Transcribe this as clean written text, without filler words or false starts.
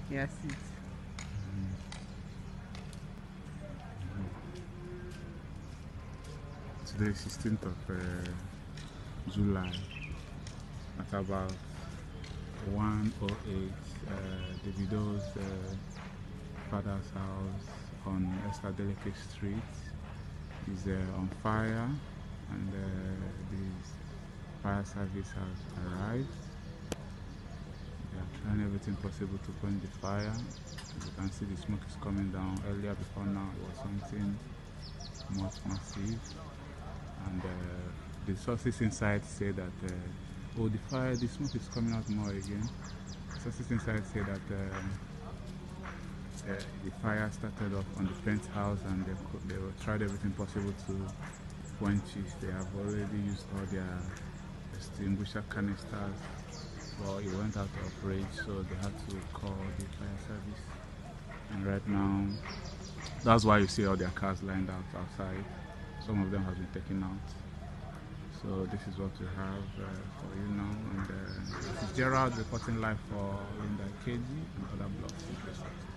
Yes, it. Today is 16th of July at about 1:08. Davido's father's house on Estadeleke Street is on fire, and the fire service has arrived. They are trying everything possible to quench the fire. As you can see, the smoke is coming down. Earlier, before now, it was something much massive, and the sources inside say that oh, the smoke is coming out more again. Sources inside say that the fire started off on the penthouse, and they tried everything possible to quench it. They have already used all their extinguisher canisters, but it went out of range, so they had to call the fire service. And right now, that's why you see all their cars lined out outside. Some of them have been taken out. So this is what we have for you now. And this is Gerald reporting live for Linda KG and other blogs.